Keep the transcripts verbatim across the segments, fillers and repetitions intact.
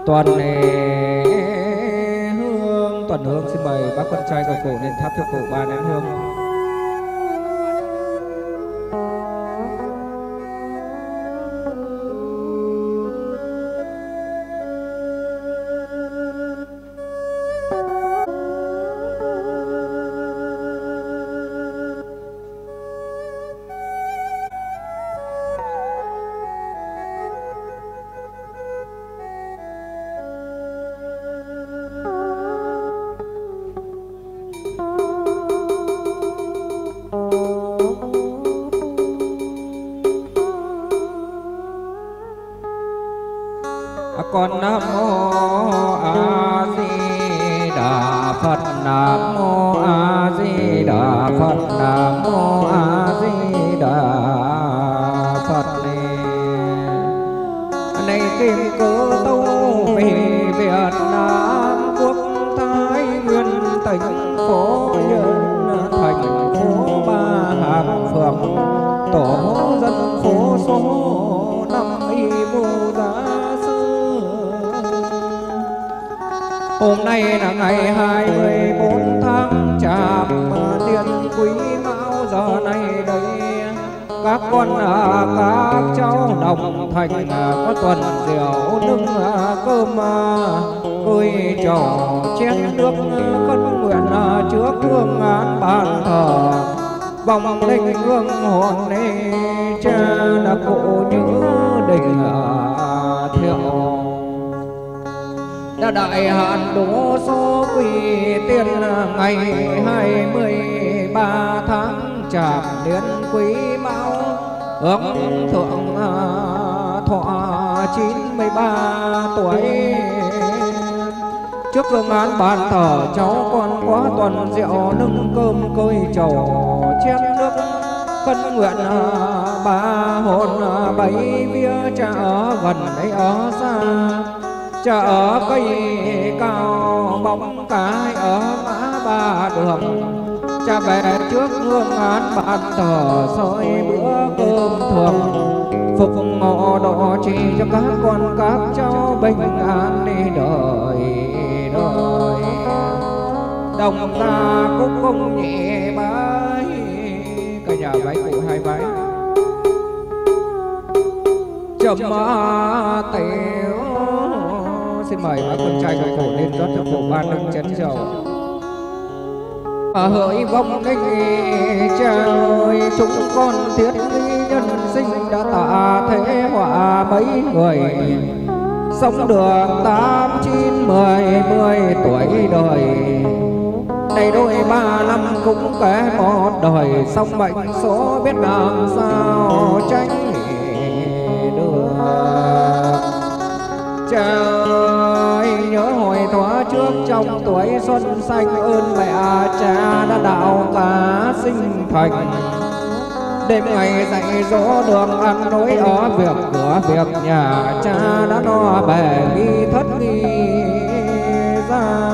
Tuần hương, tuần hương xin mời bác con trai của cụ lên thắp cho cụ ba nén hương. Con nam mô A Di Đà Phật, nam mô A Di Đà Phật, nam mô A Di Đà Phật. Này kim cư tâu vì Việt Nam quốc thái nguyên tỉnh phố Nhân thành phố Ba Hàm phường tổ dân phố số năm y vô giá. Hôm nay là ngày hai mươi bốn tháng Chạp Niên Quý Mão, giờ này đây các con các cháu đồng thành có tuần rượu nâng cơm cười trò chén nước khấn nguyện trước hương án bàn thờ vòng linh hương hồn cha là cụ nhớ đình thiệu đã đại hạn đố số quỳ tiên ngày hai mươi ba tháng Chạp Niên Quý Mão ước thượng thọ chín mươi ba tuổi. Trước hương án bàn thờ cháu con quá tuần rượu nâng cơm cơi trầu chén nước khấn nguyện ba hồn bảy vía cha ở gần đấy ở xa, cha ở cây cao bóng cái ở ngã ba đường, cha về trước hương án bàn thờ soi bữa cơm thường phục ngọ độ trì cho các con các cháu bình an đi đời đời. Đồng ra cúc công nhẹ bái cả nhà bái cụ hai bái chấm tiểu. Xin mời bác con trai của cụ lên rót cho cụ ba nâng chén rượu. Và hỡi vong linh cha ơi, chúng con thiết nhân sinh đã tạ thế họa mấy người, sống được tám chín mười mười tuổi đời. Này đôi ba năm cũng kể một đời, xong bệnh số biết làm sao tránh được. Cha ơi nhớ hồi thoa trước trong tuổi xuân xanh, ơn mẹ cha đã đạo cả sinh thành. Đêm ngày dạy dỗ đường ăn nối ở việc cửa việc nhà, cha đã no bề nghi thất nghi ra.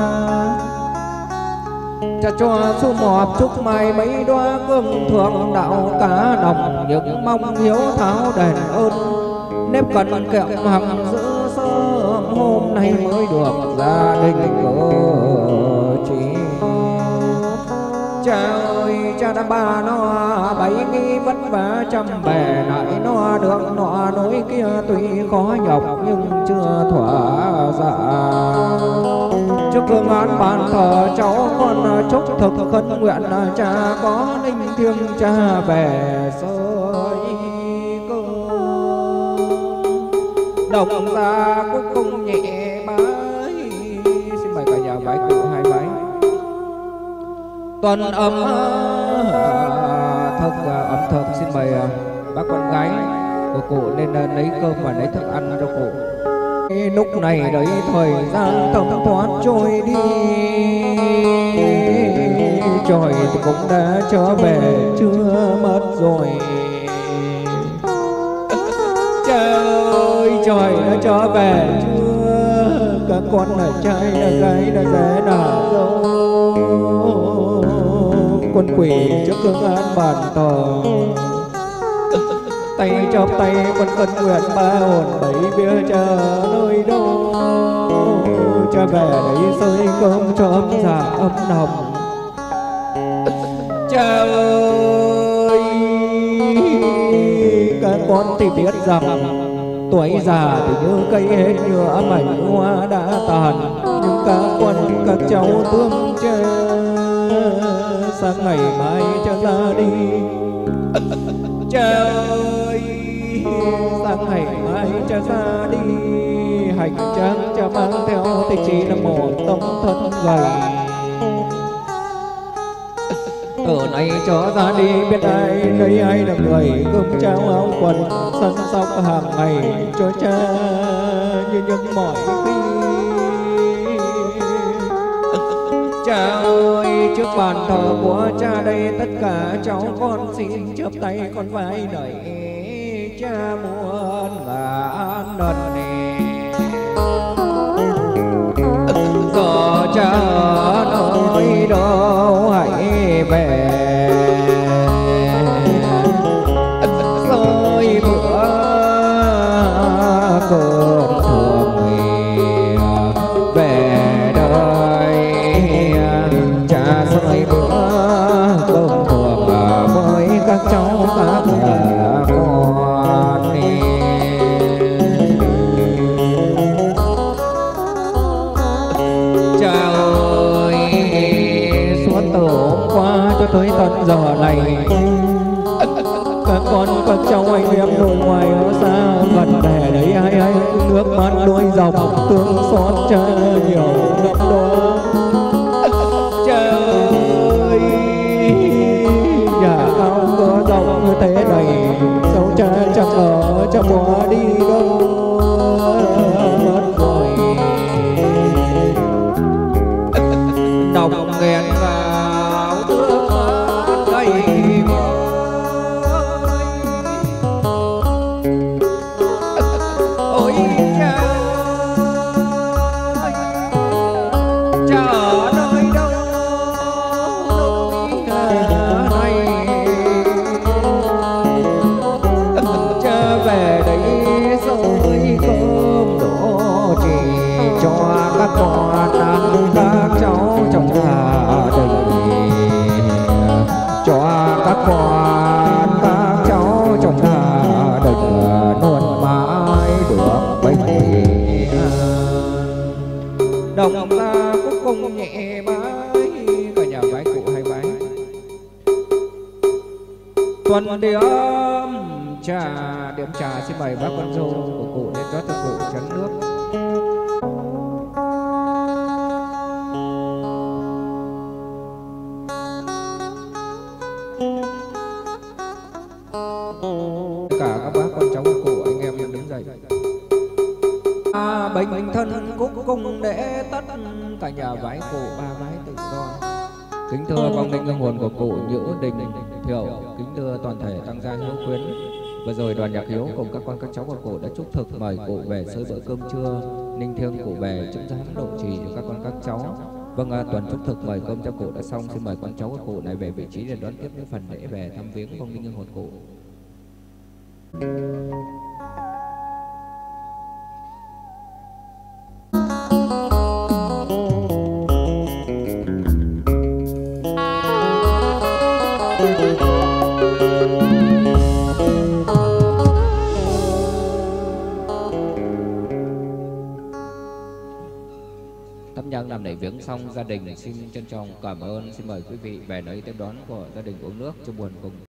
Cha cho su mọp chúc mai mấy đoá cương thường đạo cả đồng, những mong hiếu tháo đền ơn nếp cần kẹo hằng giữ sớm hôm nay mới được gia đình cỡ chỉ. Cha ơi cha đã ba nó bảy nghi vất vả trăm bề lại nó được nọ nối kia, tuy khó nhọc nhưng chưa thỏa dạ. Trước hương án bàn thờ cháu con chúc thực khấn nguyện, cha có linh thiêng cha về sơi cơ. Đồng ra cúc cung nhẹ bái. Xin mời cả nhà bái cụ hai bái. Tuần ấm thực ẩm thực, xin mời bác con gái của cụ lên lấy cơm và lấy thức ăn cho cụ. Lúc này đấy thời gian thấm thoát trôi đi, trời thì cũng đã trở về chưa mất rồi. Trời ơi trời đã trở về chưa, các con là trai là gái là dễ là dâu. Con quỷ trước hương án bàn thờ, tay trong tay con cân nguyện ba hồn bảy vía cha nơi đâu. về đấy xơi cơm cho ấm dạ ấm nồng. Cha ơi, các con thì biết rằng tuổi già thì như cây hết nhựa mảnh hoa đã tàn, nhưng các con các cháu thương cha sang ngày mai cha ra đi. Cha ơi, sang ngày mai cha ra đi, hành trang cha mang theo thì chỉ là một tấm thân gầy. Ở này cho ra đi biết ai lấy ai là người cơm cháo áo quần săn sóc hàng ngày cho cha như những mọi khi. Cha ơi, trước bàn thờ của cha đây tất cả cháu con xin chắp tay con vai đợi cha muôn ngàn lần nè. Giờ cha ở nơi đâu hãy về, rồi bữa cơm thường về đời. Cha rồi bữa cơm thường với các cháu các con đi. Cha ơi, suốt từ hôm qua cho tới tận giờ này, các con các cháu anh em nội ngoại ở xa gần để đấy ai ai nước mắt đôi dòng thương xót cha nhiều lắm đó. Cha ơi, nhà cao cửa rộng như thế này, sao cha chẳng ở cha bỏ đi đâu mất rồi. Đồng nghẹn vào nước mắt đầy ôi cha ơi, cha ở nơi đâu này, cha về đây xơi cơm đổ chỉ cho các con ăn các cháu trong gia đình, cho các con các cháu trong gia đình luôn mãi được bình an. Đồng ta cũng không nhẹ bái, cả nhà bái cụ hay bái. Tuần điểm trà, điểm trà xin mời bác con dâu của cụ lên rót cho cụ chén nước. Cả các bác con cháu của cụ anh em đứng dậy. À, bình thân cúc cung để tất cả nhà vái cụ ba vái tự do. Kính thưa vong linh linh hồn của cụ Nhữ Đình Thiệu, kính thưa toàn thể tăng gia hiếu quyến. Vừa rồi đoàn nhạc hiếu cùng các con các cháu của cụ đã chúc thực mời cụ về sơi bữa cơm trưa, ninh thiêng cụ về chứng giám độ trì cho các con các cháu. Vâng, à, tuần chúc thực mời cơm cho cụ đã xong, xin mời con cháu của cụ này về vị trí để đón tiếp những phần lễ về thăm viếng vong linh linh hồn cụ. Tâm nhân làm lễ viếng xong, gia đình xin trân trọng cảm ơn, xin mời quý vị về nơi tiếp đón của gia đình uống nước cho buồn cùng.